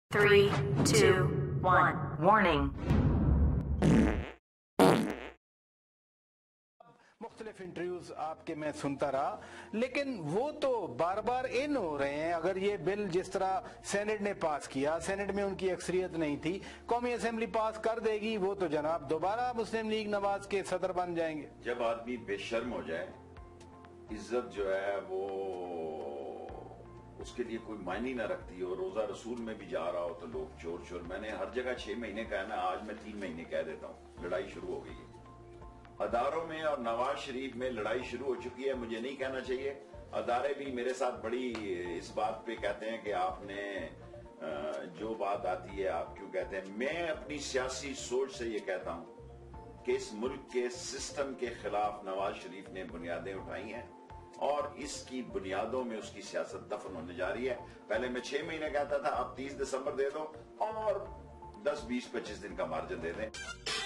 3, 2, 1. Warning. मुख्तलिफ interviews आपके मैं सुनता रहा, लेकिन वो तो बार बार इन हो रहे हैं। अगर ये बिल जिस तरह सेनेट ने पास किया, सेनेट में उनकी अक्सरियत नहीं थी, कौमी असेंबली पास कर देगी, वो तो जनाब दोबारा मुस्लिम लीग नवाज के सदर बन जाएंगे। जब आदमी बेशर्म हो जाए, इज्जत जो है वो उसके लिए कोई मायने ना रखती हो। रोजा रसूल में भी जा रहा हो तो लोग चोर चोर, मैंने हर जगह 6 महीने कहा ना, आज मैं 3 महीने कह देता हूँ। लड़ाई शुरू हो गई है अदारों में और नवाज शरीफ में, लड़ाई शुरू हो चुकी है। मुझे नहीं कहना चाहिए, अदारे भी मेरे साथ बड़ी इस बात पे कहते हैं कि आपने जो बात आती है आप क्यों कहते हैं। मैं अपनी सियासी सोच से ये कहता हूं कि इस मुल्क के सिस्टम के खिलाफ नवाज शरीफ ने बुनियादें उठाई हैं और इसकी बुनियादों में उसकी सियासत दफन होने जा रही है। पहले मैं 6 महीने कहता था, अब 30 दिसंबर दे दो और 10, 20, 25 दिन का मार्जिन दे दें।